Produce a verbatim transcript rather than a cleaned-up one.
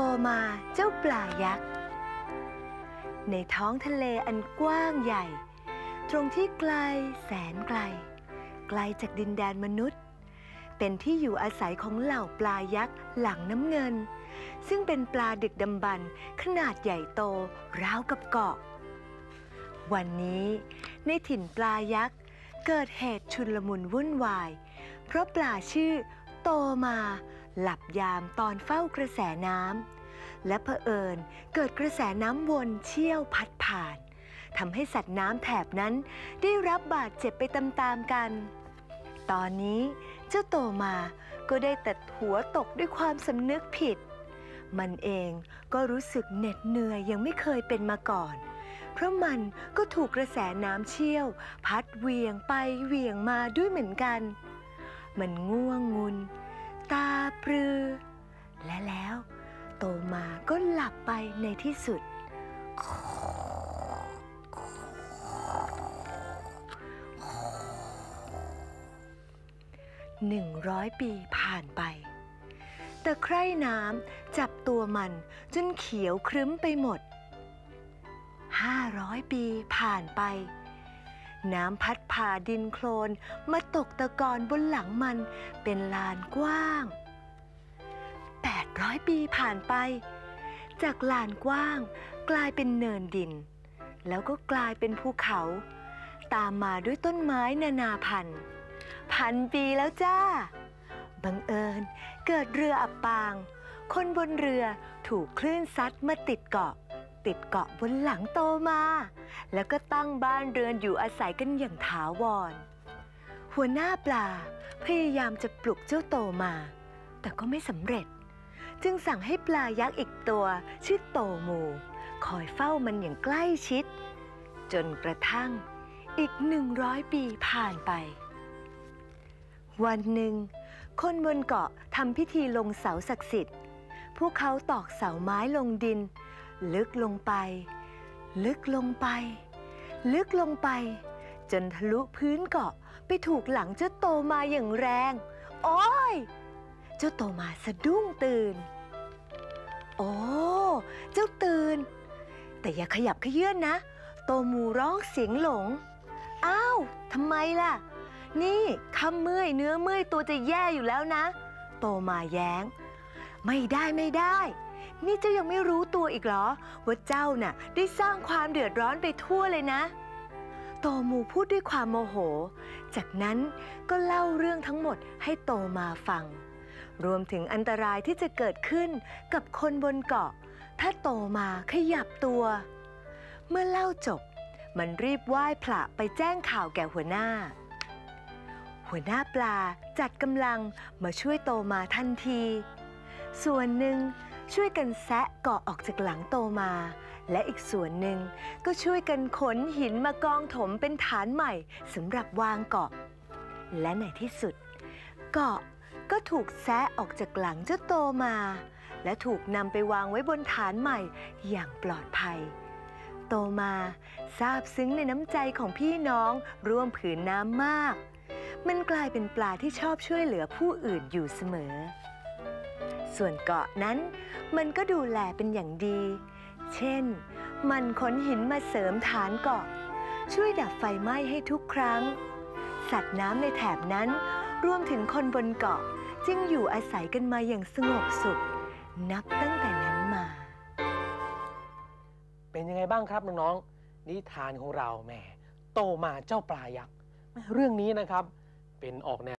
มาเจ้าปลายักษ์ในท้องทะเลอันกว้างใหญ่ตรงที่ไกลแสนไกลไกลจากดินแดนมนุษย์เป็นที่อยู่อาศัยของเหล่าปลายักษ์หลังน้ำเงินซึ่งเป็นปลาดึกดำบรรพ์ขนาดใหญ่โตราวกับเกาะวันนี้ในถิ่นปลายักษ์เกิดเหตุชุลมุนวุ่นวายเพราะปลาชื่อโตมาหลับยามตอนเฝ้ากระแสน้ำและเผอิญเกิดกระแสน้ำวนเชี่ยวพัดผ่านทำให้สัตว์น้ำแถบนั้นได้รับบาดเจ็บไปตามๆกันตอนนี้เจ้าโตมาก็ได้แต่หัวตกด้วยความสำนึกผิดมันเองก็รู้สึกเหน็ดเหนื่อยยังไม่เคยเป็นมาก่อนเพราะมันก็ถูกกระแสน้ำเชี่ยวพัดเหวี่ยงไปเหวี่ยงมาด้วยเหมือนกันมันง่วงงุนตาปรือ และแล้วโตมาก็หลับไปในที่สุดหนึ่งร้อยปีผ่านไปตะไคร่น้ำจับตัวมันจนเขียวครึ้มไปหมดห้าร้อยปีผ่านไปน้ำพัดผ่าดินโคลนมาตกตะกอนบนหลังมันเป็นลานกว้างแปดร้อยปีผ่านไปจากลานกว้างกลายเป็นเนินดินแล้วก็กลายเป็นภูเขาตามมาด้วยต้นไม้นานาพันธุ์พันปีแล้วจ้าบังเอิญเกิดเรืออับปางคนบนเรือถูกคลื่นซัดมาติดเกาะติดเกาะบนหลังโตมาแล้วก็ตั้งบ้านเรือนอยู่อาศัยกันอย่างถาวรหัวหน้าปลาพยายามจะปลุกเจ้าโตมาแต่ก็ไม่สำเร็จจึงสั่งให้ปลายักษ์อีกตัวชื่อโตมูคอยเฝ้ามันอย่างใกล้ชิดจนกระทั่งอีกหนึ่งร้อยปีผ่านไปวันหนึ่งคนบนเกาะทำพิธีลงเสาศักดิ์สิทธิ์พวกเขาตอกเสาไม้ลงดินลึกลงไปลึกลงไปลึกลงไปจนทะลุพื้นเกาะไปถูกหลังเจ้าโตมาอย่างแรงโอ๊ยเจ้าโตมาสะดุ้งตื่นโอ้เจ้าตื่นแต่อย่าขยับเขยื้อนนะโตมูร้องเสียงหลงอ้าวทำไมล่ะนี่ข้าเมื่อยเนื้อเมื่อยตัวจะแย่อยู่แล้วนะโตมาแย้งไม่ได้ไม่ได้นี่เจ้ายังไม่รู้ตัวอีกเหรอว่าเจ้าน่ะได้สร้างความเดือดร้อนไปทั่วเลยนะโตมูพูดด้วยความโมโหจากนั้นก็เล่าเรื่องทั้งหมดให้โตมาฟังรวมถึงอันตรายที่จะเกิดขึ้นกับคนบนเกาะถ้าโตมาขยับตัวเมื่อเล่าจบมันรีบไหว้พระไปแจ้งข่าวแก่หัวหน้าหัวหน้าปลาจัดกำลังมาช่วยโตมาทันทีส่วนหนึ่งช่วยกันแซะเกาะออกจากหลังโตมาและอีกส่วนหนึ่งก็ช่วยกันขนหินมากองถมเป็นฐานใหม่สำหรับวางเกาะและในที่สุดเกาะก็ถูกแซะออกจากหลังเจ้าโตมาและถูกนำไปวางไว้บนฐานใหม่อย่างปลอดภัยโตมาซาบซึ้งในน้ำใจของพี่น้องร่วมผืนน้ำมากมันกลายเป็นปลาที่ชอบช่วยเหลือผู้อื่นอยู่เสมอส่วนเกาะนั้นมันก็ดูแลเป็นอย่างดีเช่นมันขนหินมาเสริมฐานเกาะช่วยดับไฟไหม้ให้ทุกครั้งสัตว์น้ำในแถบนั้นรวมถึงคนบนเกาะจึงอยู่อาศัยกันมาอย่างสงบสุขนับตั้งแต่นั้นมาเป็นยังไงบ้างครับน้องๆนิทานของเราแหมโตมาเจ้าปลายักษ์เรื่องนี้นะครับเป็นออกแนว